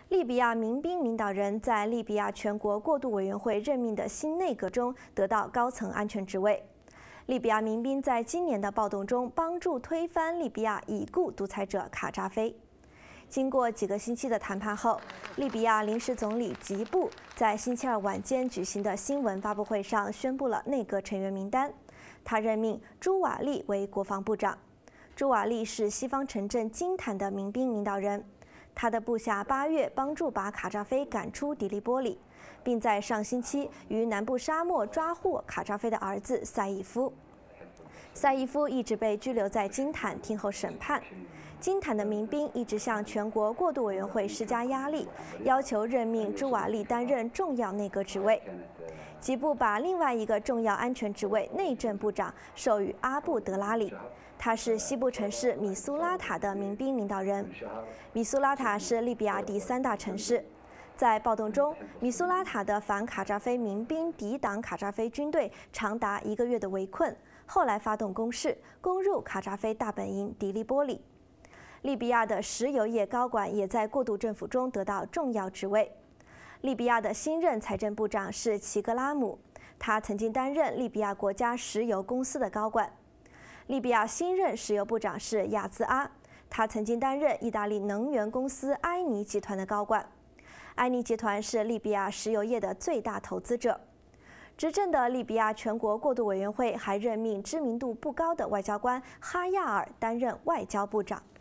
利比亚民兵领导人在利比亚全国过渡委员会任命的新内阁中得到高层安全职位。利比亚民兵在今年的暴动中帮助推翻利比亚已故独裁者卡扎菲。经过几个星期的谈判后，利比亚临时总理吉布在星期二晚间举行的新闻发布会上宣布了内阁成员名单。他任命朱瓦利为国防部长。朱瓦利是西方城镇金坦的民兵领导人。他的部下8月帮助把卡扎菲赶出迪利波里，并在上星期于南部沙漠抓获卡扎菲的儿子赛义夫。赛义夫一直被拘留在金坦听候审判。金坦的民兵一直向全国过渡委员会施加压力，要求任命朱瓦利担任重要内阁职位。吉布把另外一个重要安全职位内政部长授予阿布德拉里。他是西部城市米苏拉塔的民兵领导人。米苏拉塔是利比亚第3大城市。在暴动中，米苏拉塔的反卡扎菲民兵抵挡卡扎菲军队长达1个月的围困，后来发动攻势，攻入卡扎菲大本营迪利波里。利比亚的石油业高管也在过渡政府中得到重要职位。利比亚的新任财政部长是齐格拉姆，他曾经担任利比亚国家石油公司的高管。利比亚新任石油部长是亚兹阿，他曾经担任意大利能源公司埃尼集团的高管。埃尼集团是利比亚石油业的最大投资者。执政的利比亚全国过渡委员会还任命知名度不高的外交官哈亚尔担任外交部长。